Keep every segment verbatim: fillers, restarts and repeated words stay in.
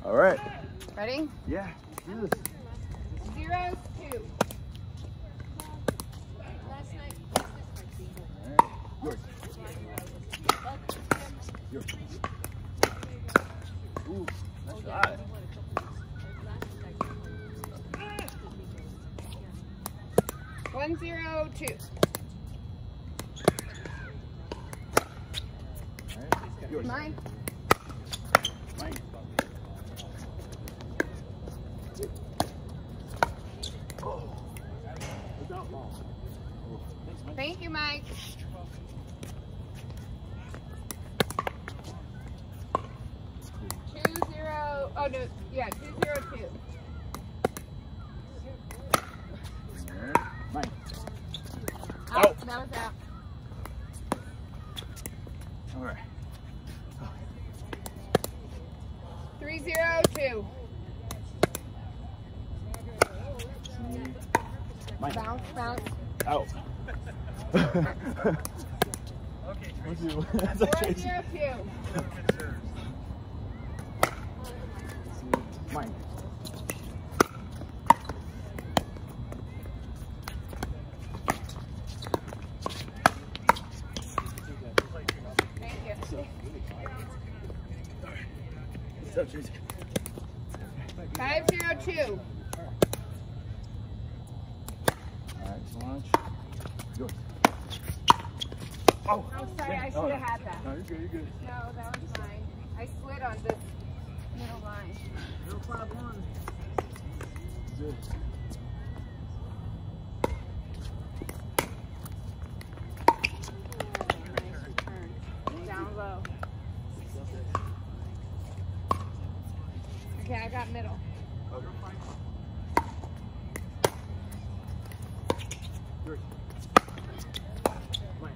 All right. Ready? Yeah. Do this. Zero, two. Last night. All right. Yours. Yours. Ooh, nice shot. One, zero, two. All right. Yours. Mine. Mine. Oh. Without ball. Oh. Thanks, Mike. Thank you, Mike. Two, zero. Oh, no. Yeah, two, zero, two. Mine. Out. Out. That was out. All right. Three, zero, two. Mine. Bounce, bounce. Out. Okay, What's Tracy. your, that's Four, like Tracy. zero, two. Mine. Thank you. What's up, Tracy? Five, zero, two. All right, so launch. Yours. Oh, I'm sorry, I should oh, have had that. No, you're good, you're good. No, that was mine. I slid on this middle line. zero five one. Good. Nice return. Down low. Okay, I got middle. Yours. Mine.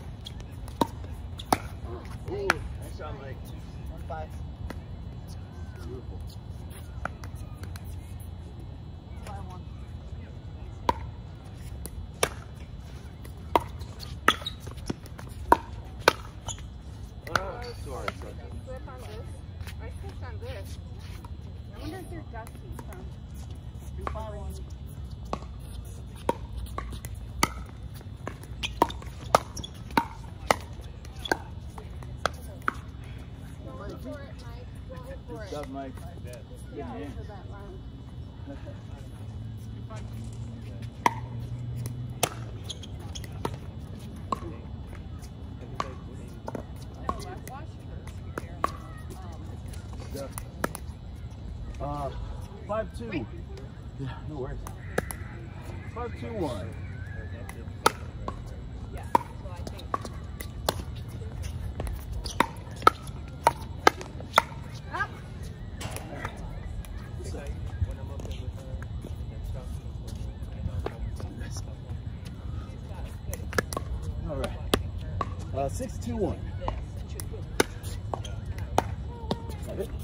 Ooh, nice shot, Mike. One five. Beautiful. Oh, sorry. I slip on this. I slipped on this. I wonder if they're dusty from. two five one. Going for it, Mike. Going for Good it. stuff, Mike. Yeah, man. for that line. Stuff. Uh, five two. Yeah, no worries. Five two one. Yeah, so I think. Up. All right. Uh, six two one. Got it.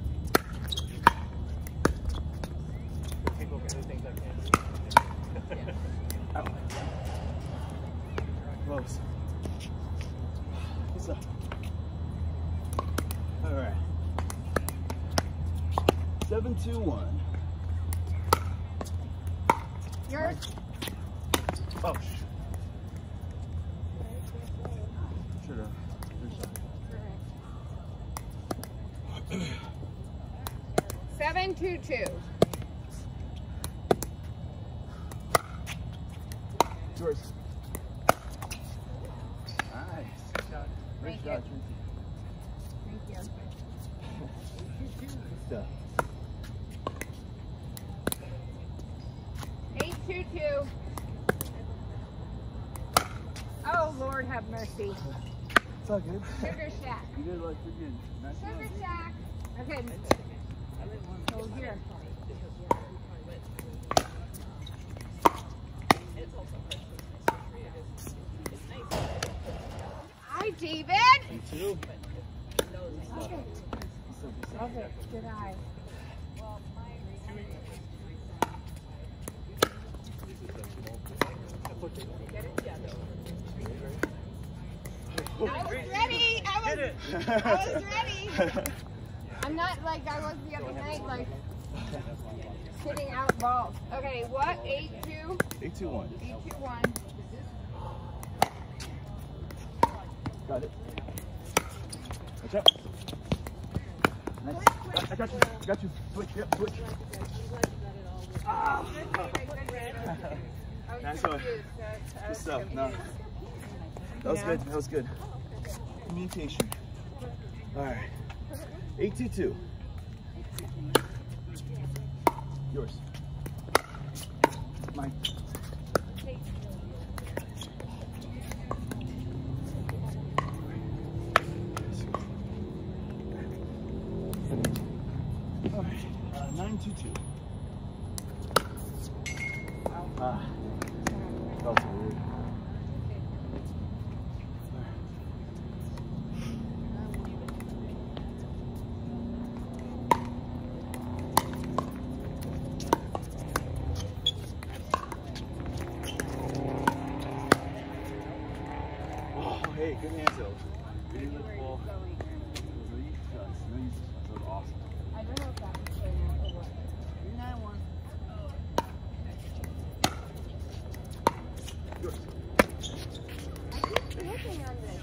Take over anything I can. Out. Close. What's up? All right. Seven two one. Yours. Oh. Should have. Seven two two. Yours. Nice. Great Thank shot, you. Tracy. Thank you. Good stuff. Eight two two. Oh Lord, have mercy. It's all good. Sugar Shack. You did like you're good. Nice Sugar job. Shack. Okay. So here. Hi, David. You too. Okay. Okay. Good eye. I was ready. I was, I was ready. I'm not like I was the other night, like hitting out balls. Okay, what? Eight two. Eight two one. Eight two one. Got it. Watch out. Nice. I got you. Got you. Switch. Yep. Switch. Ah. Nice one. Good stuff. No. That was good. That was good. Communication. All right. Eight two two. Yours. Mine. All right. Uh, nine two two. Ah. Felt so weird. Hey, good hands though. Really good ball. No use shots. No use shots. That was awesome. I don't know if that was good or what. Nine one. Yours. I keep looking on this.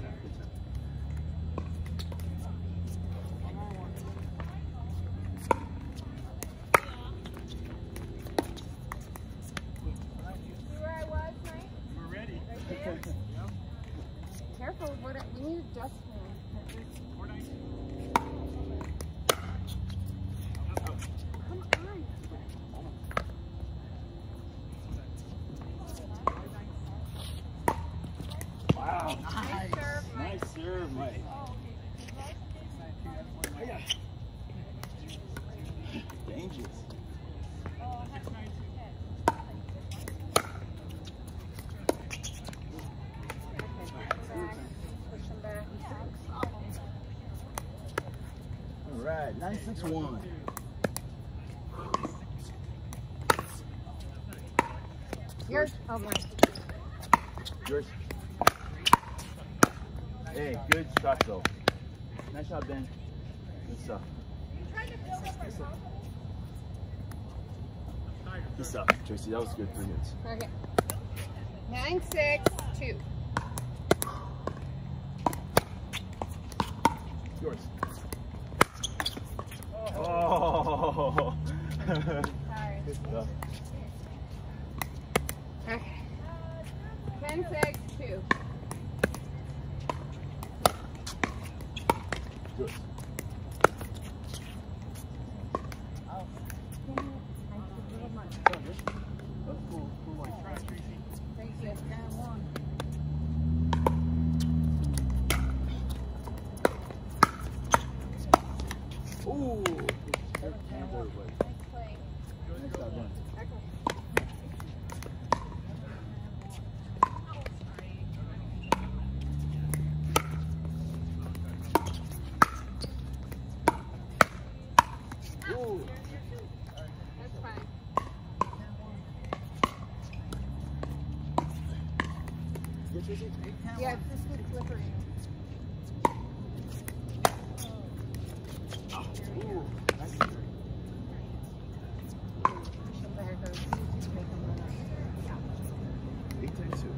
See where I was, Mike? We're ready. Right there? Careful, what we need a dustpan. Come on. Wow. Nice serve, Mike. Nice serve, Mike. Yeah. Dangerous. All right, nine six one. Yours. Oh my. Yours. Hey, good shot though. Nice shot, Ben. Good stuff. Good stuff, Tracy. That was good. Three hits. Okay. Nine six two. Yours. Oh. Sorry. Good stuff. Okay. Ten six two. Yours. Oh. That's cool. Cool one. Try it, Tracy. Thank you. Nine one. Ooh. Hands everybody. Nice play. Nice job, Ben. Okay. Ooh. That's fine. Good, Tracy? Yeah, it's just with slippery. Ooh. Nice. Eight ten two.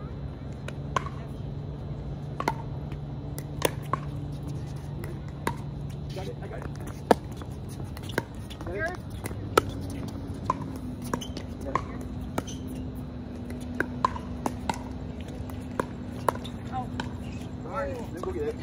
Got it. I got it. Got it? Yours? Got it. Oh. All right. Then go get it.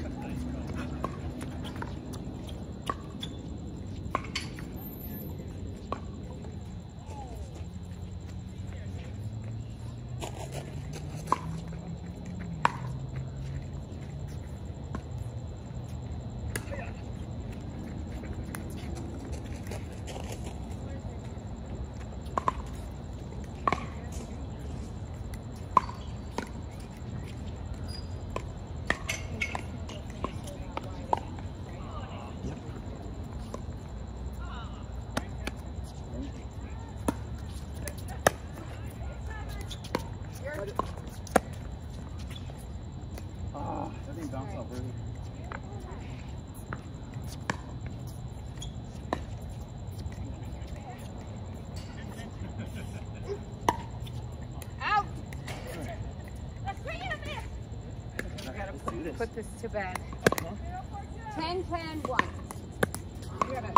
Yes. put this to bed. Huh? ten, ten, one. You got it.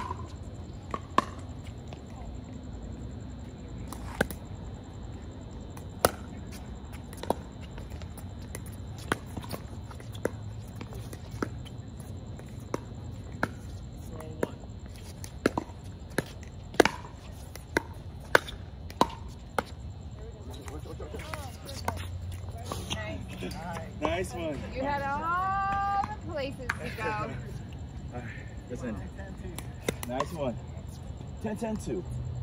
Nice one. You had all the places to go. All right, listen. Nice one. ten, ten, two.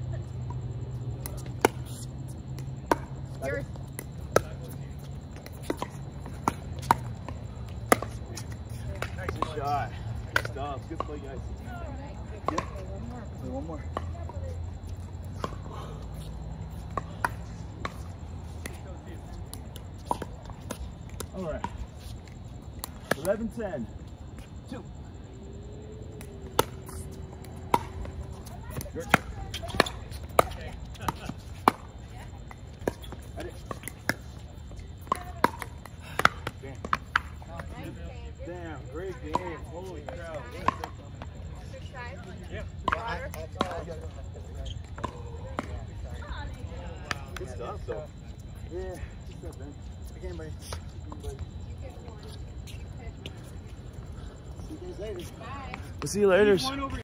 Yours. Good shot. Good stuff. Good play, guys. Yeah. Play one more. All right. eleven, ten. Two. Your turn. Ready? Damn. Damn, great game. Holy cow. Switch sides. Yeah. Water. Good stuff, though. Yeah, good stuff, man. Again, buddy. Again, buddy. See you guys later. Bye. We'll see you later.